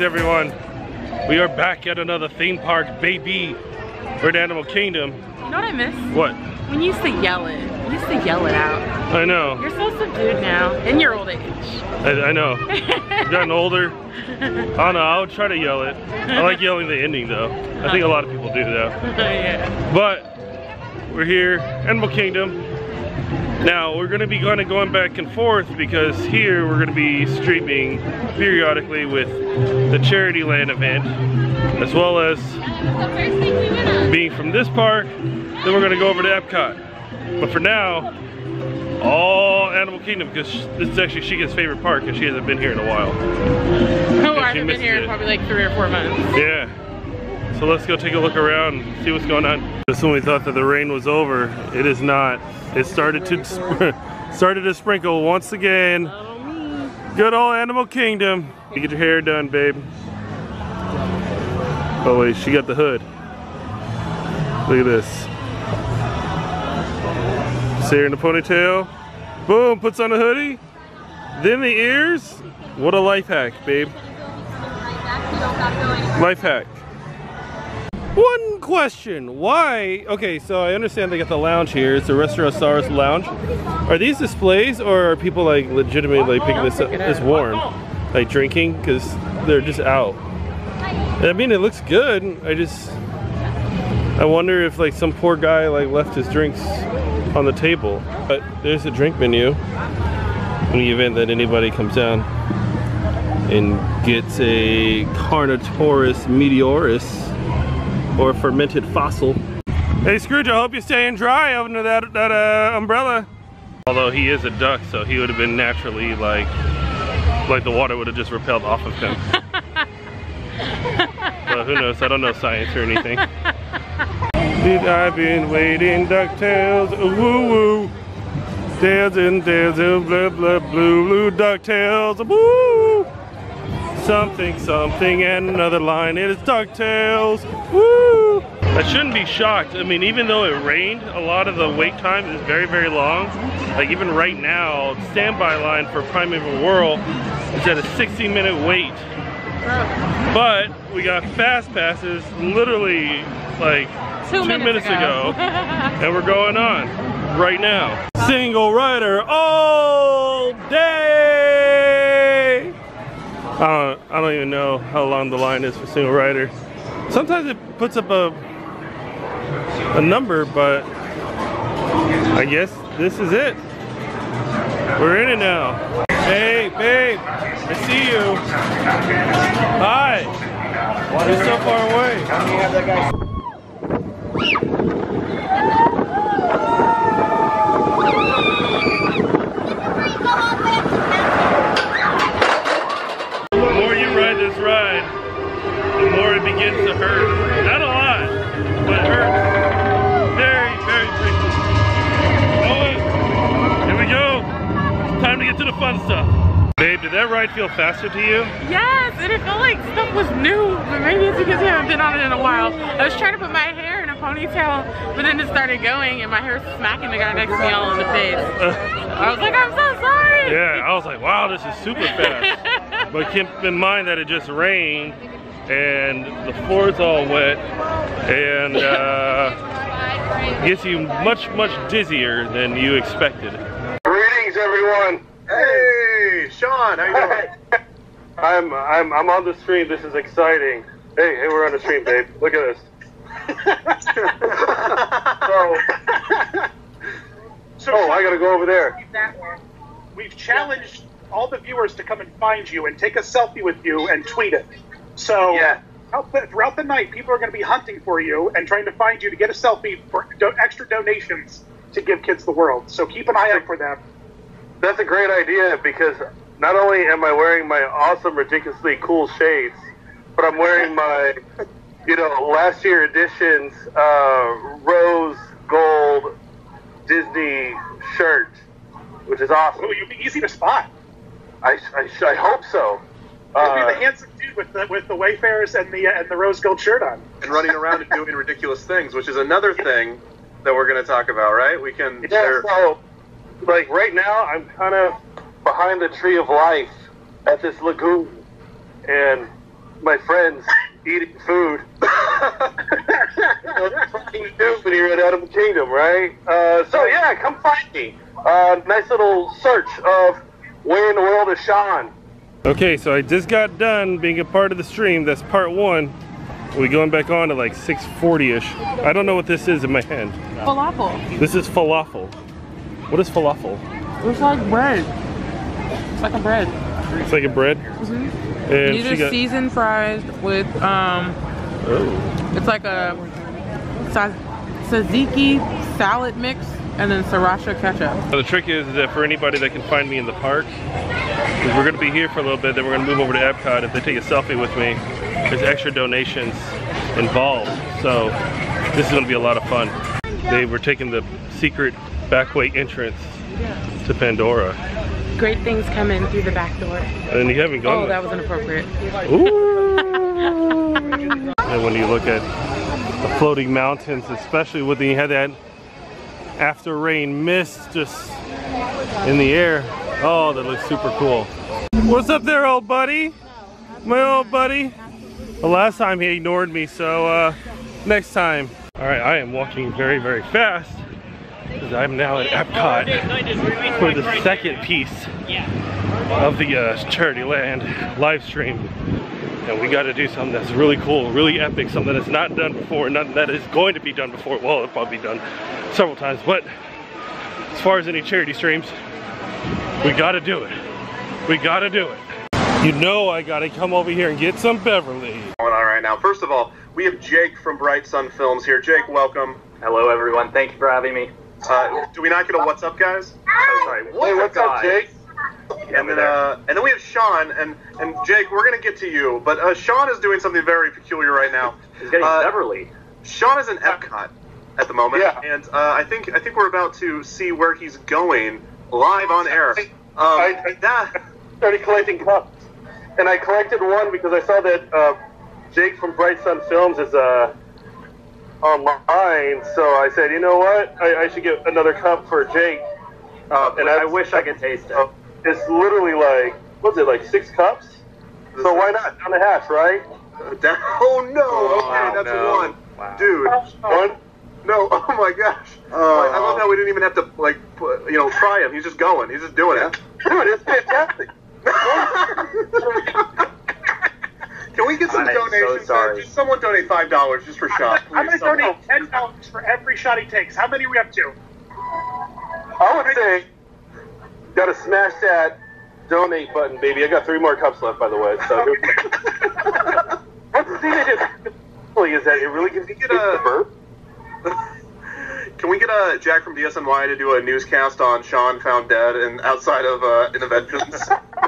everyone. We are back at another theme park, baby. We're at Animal Kingdom. You know what I miss? What? When you used to yell it. You used to yell it out. I know. You're so subdued now, in your old age. I know. I've gotten older. I don't know, I would try to yell it. I like yelling the ending though. I think a lot of people do though. Yeah. But we're here, Animal Kingdom. Now we're gonna be going back and forth because here we're gonna be streaming periodically with the Charityland event, as well as being from this park. Then we're gonna go over to Epcot. But for now, all Animal Kingdom, because this is actually Sheikah's favorite park and she hasn't been here in a while. Oh, I haven't been here in probably like 3 or 4 months. Yeah. So let's go take a look around and see what's going on. Just when we thought that the rain was over, it is not. It started to sprinkle once again. Good old Animal Kingdom. You get your hair done, babe. Oh wait, she got the hood. Look at this. See her in the ponytail. Boom, puts on the hoodie. Then the ears. What a life hack, babe. Life hack. One question, why? Okay, so I understand they got the lounge here. It's the Restaurant Stars Lounge. Are these displays or are people like legitimately like picking this up? It's warm, like drinking, because they're just out. I mean, it looks good. I wonder if like some poor guy like left his drinks on the table. But there's a drink menu in the event that anybody comes down and gets a Carnotaurus meteorus or a fermented fossil. Hey Scrooge, I hope you're staying dry under that umbrella. Although he is a duck, so he would have been naturally like the water would have just repelled off of him. But who knows? I don't know science or anything. I've been waiting, DuckTales, woo woo. Tails and blah blah blue blue DuckTales, woo. Something, something, and another line. It is DuckTales. Woo! I shouldn't be shocked. I mean, even though it rained, a lot of the wait time is very, very long. Like even right now, standby line for Primeval Whirl is at a 60-minute wait. But we got fast passes literally like 2 minutes ago, and we're going on right now. Single rider all day. I don't even know how long the line is for single rider. Sometimes it puts up a number, but I guess this is it. We're in it now. Hey, babe, I see you. Hi. You're so far away. This ride, the more it begins to hurt. Not a lot, but it hurts very, very briefly. Oh, here we go. It's time to get to the fun stuff. Babe, did that ride feel faster to you? Yes, and it felt like stuff was new, but maybe it's because I haven't been on it in a while. I was trying to put my hair in a ponytail, but then it started going and my hair was smacking the guy next to me all in the face. I was like, I'm so sorry. Yeah, I was like, wow, this is super fast. But keep in mind that it just rained and the floor's all wet and gets you much, much dizzier than you expected. Greetings, everyone. Hey, Sean, how you doing? I'm on the stream. This is exciting. Hey, we're on the stream, babe. Look at this. Oh, I gotta go over there. We've challenged all the viewers to come and find you and take a selfie with you and tweet it. So yeah. Throughout the night, people are going to be hunting for you and trying to find you to get a selfie for extra donations to give kids the world. So keep an eye out for them. That's a great idea because not only am I wearing my awesome, ridiculously cool shades, but I'm wearing my, last year edition's rose gold Disney shirt, which is awesome. Oh, you'll be easy to spot. I hope so. You'll be the handsome dude with the Wayfarers and the rose gold shirt on, and running around and doing ridiculous things, which is another thing that we're going to talk about, right? We can. Yeah. So, like right now, I'm kind of behind the tree of life at this lagoon, and my friends eating food. Fucking do when you're in Animal Kingdom, right? So yeah, come find me. Nice little search of where in the world is Sean. Okay, so I just got done being a part of the stream. That's part 1. We're going back on to like 6:40ish. I don't know what this is in my hand. Falafel. This is falafel. What is falafel? It's like bread. It's like a bread. It's like a bread? Mm-hmm. And You she just got seasoned fries with it's like a tzatziki salad mix and then sriracha ketchup. So the trick is that for anybody that can find me in the park, because we're going to be here for a little bit, then we're going to move over to Epcot. If they take a selfie with me, there's extra donations involved. So this is going to be a lot of fun. They were taking the secret back way entrance to Pandora. Great things come in through the back door. And you haven't gone. Oh, that was inappropriate. Ooh. And when you look at the floating mountains, especially when you had that after rain mist just in the air, oh, that looks super cool. What's up there, old buddy? My old buddy. The last time he ignored me, so next time. All right, I am walking very, very fast because I'm now at Epcot for the second piece of the Charityland live stream. And we got to do something that's really cool, really epic, something that's not done before, nothing that is going to be done before. Well, it'll probably be done several times, but as far as any charity streams, we got to do it. We got to do it. You know I got to come over here and get some Beverly. Going on right now. First of all, we have Jake from Bright Sun Films here. Jake, welcome. Hello, everyone. Thank you for having me. Do we not get a what's up, guys? Oh, sorry. What's up, Jake? And then we have Sean, and Jake, we're gonna get to you, but Sean is doing something very peculiar right now. He's getting Beverly. Sean is in Epcot at the moment, and I think we're about to see where he's going live on air. I started collecting cups, and I collected one because I saw that Jake from Bright Sun Films is online, so I said, you know what, I should get another cup for Jake. And I wish I could taste it. It's literally like, what's it, like 6 cups? So why not? Down the hatch, right? Oh no! Okay, that's one. Wow. Dude. One? No, oh my gosh. I love how we didn't even have to, like, try him. He's just going. He's just doing it. Dude, it's fantastic. Can we get some donations? So sorry. Just someone donate $5 just for Sean. I'm going to donate $10 for every shot he takes. How many are we up to? I would say, gotta smash that donate button, baby. I got 3 more cups left, by the way. So, what's the thing that is that it really gives you a burp? Can we get Jack from DSNY to do a newscast on Sean found dead and outside of Interventions?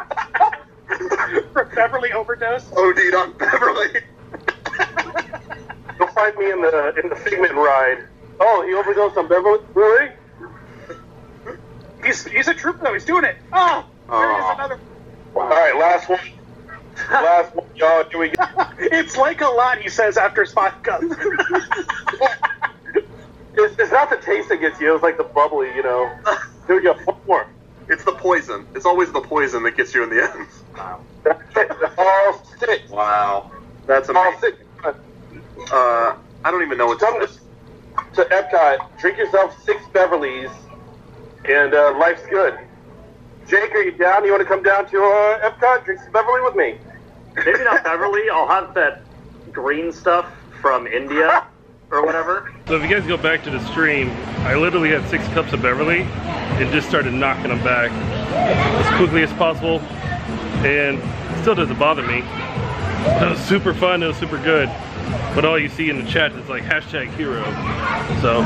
For Beverly overdose? OD'd on Beverly. You'll find me in the Figment ride. Oh, he overdosed on Beverly? Really? He's a trooper though. He's doing it. Oh, there is another. All right, last one. Last one, y'all. Here we go. It's like a lot, he says after 5 cups. It's not the taste that gets you. It's like the bubbly, Here we go. 1 more. It's the poison. It's always the poison that gets you in the end. Wow. All 6. Wow. That's amazing. All 6. I don't even know what to say. To Epcot, drink yourself 6 Beverleys, and life's good. Jake, are you down? You want to come down to Epcot, drink some Beverly with me? Maybe not Beverly. I'll have that green stuff from India or whatever. So if you guys go back to the stream, I literally had 6 cups of Beverly and just started knocking them back as quickly as possible, and it still doesn't bother me. It was super fun, it was super good, but all you see in the chat is like #hero. So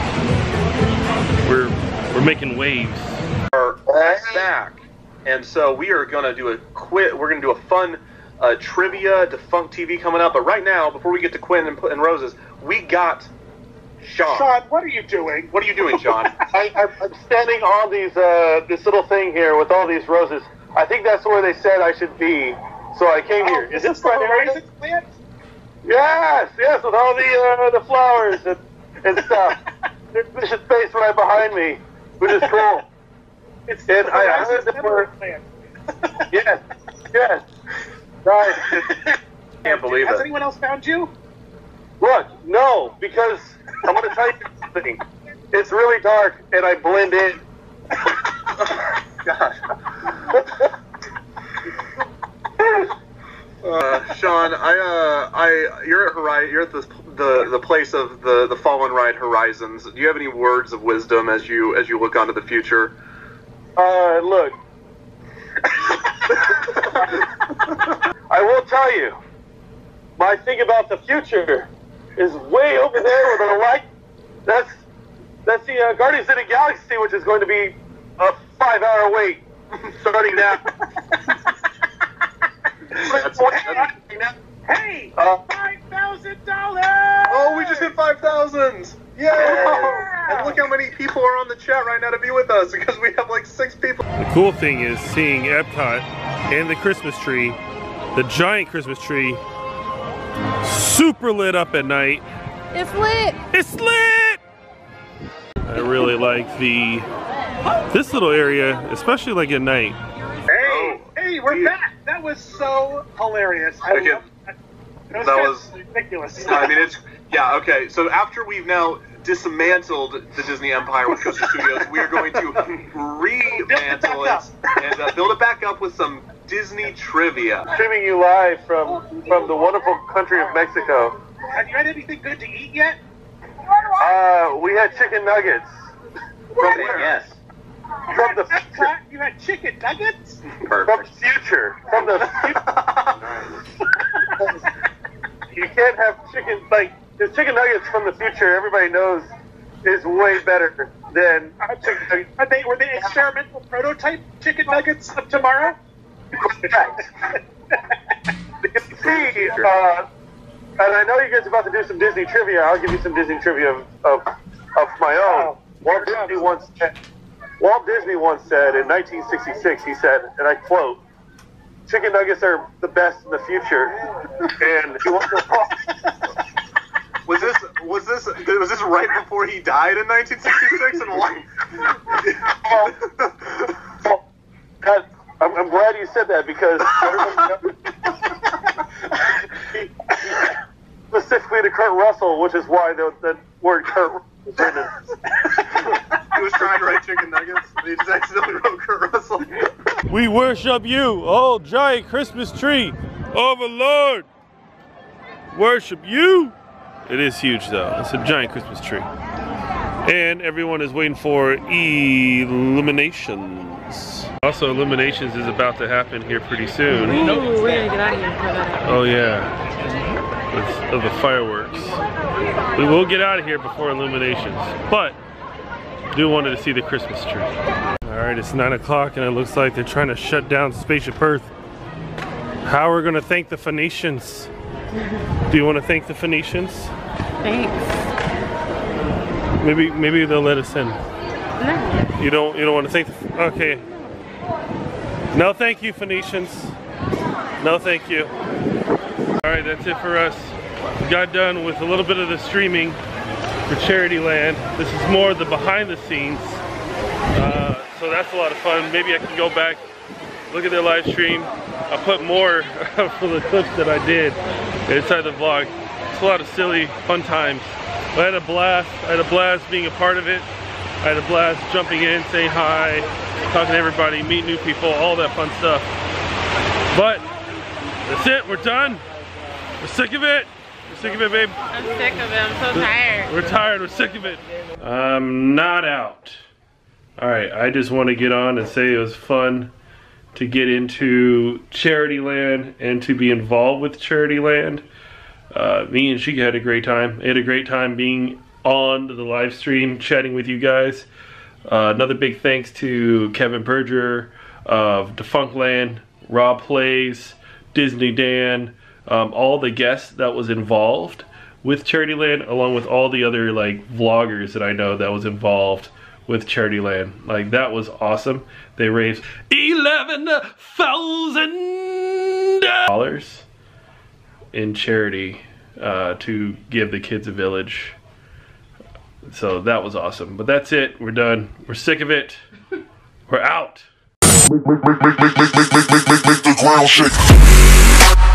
we're making waves. Are all back, and so we are gonna do a We're gonna do a fun trivia defunct TV coming up. But right now, before we get to Quinn and Roses, we got Sean. Sean, what are you doing? What are you doing, Sean? I'm standing on this little thing here with all these roses. I think that's where they said I should be, so I came here. Is this my area? Yes, with all the flowers and stuff. There's a space right behind me, which is cool. And I heard that we're... Yes. Guys, Can't believe Has it. anyone else found you? Look, no, because I'm going to tell you something. It's really dark, and I blend in. Gosh. Sean, you're at you're at the place of the fallen ride Horizons. Do you have any words of wisdom as you look onto the future? Look. I will tell you, my thing about the future is way over there with the light. That's the Guardians of the Galaxy, which is going to be a 5-hour wait starting now. Hey, $5,000! Oh, we just hit 5,000! Yay! And look how many people are on the chat right now to be with us, because we have like 6 people. The cool thing is seeing Epcot and the Christmas tree, the giant Christmas tree, super lit up at night. It's lit! It's lit! I really like this little area, especially like at night. Hey, we're back! That was so hilarious. That was ridiculous. I mean, yeah, okay. So after we've now dismantled the Disney Empire with Coaster Studios, we are going to remantle it and build it back up with some Disney trivia. Streaming you live from the wonderful country of Mexico. Have you had anything good to eat yet? We had chicken nuggets. From where? Yes. From the future. You had chicken nuggets? From the future. From the future. You can't have chicken, like, the chicken nuggets from the future, everybody knows, is way better than chicken nuggets. Were they experimental prototype chicken nuggets of tomorrow? Correct. See, and I know you guys are about to do some Disney trivia. I'll give you some Disney trivia of my own. Walt Disney once said in 1966, he said, and I quote, "Chicken nuggets are the best in the future." And he wants to Was this right before he died in 1966? And why? I'm glad you said that, because specifically to Kurt Russell, which is why the word Kurt was written. He was trying to write chicken nuggets, and he just accidentally wrote Kurt Russell. We worship you, oh giant Christmas tree, overlord. Worship you. It is huge though. It's a giant Christmas tree. And everyone is waiting for Illuminations. Also, Illuminations is about to happen here pretty soon. Ooh, we're gonna get out of here for that. Oh yeah. Of the fireworks. We will get out of here before Illuminations, but do wanted to see the Christmas tree. Alright, it's 9 o'clock and it looks like they're trying to shut down Spaceship Earth. How are we gonna thank the Phoenicians? Do you want to thank the Phoenicians? Thanks. Maybe they'll let us in. No. You don't want to thank the, okay. No thank you, Phoenicians. No thank you. Alright, that's it for us. We got done with a little bit of the streaming for Charityland. This is more of the behind the scenes. So that's a lot of fun. Maybe I can go back, look at their live stream. I'll put more for the clips that I did inside the vlog. It's a lot of silly, fun times. But I had a blast. I had a blast being a part of it. I had a blast jumping in, saying hi, talking to everybody, meeting new people, all that fun stuff. But that's it. We're done. We're sick of it. We're sick of it, babe. I'm sick of it. I'm so tired. We're tired. We're sick of it. I'm not out. Alright, I just want to get on and say it was fun to get into Charityland and to be involved with Charityland. Me and Sheikah had a great time. I had a great time being on the live stream, chatting with you guys. Another big thanks to Kevin Berger of Defunctland, Rob Plays, Disney Dan, all the guests that was involved with Charityland, along with all the other like vloggers that I know that was involved with Charityland. Like, that was awesome. They raised $11,000 in charity to give the kids a village. So that was awesome. But that's it. We're done. We're sick of it. We're out. Make the ground shake.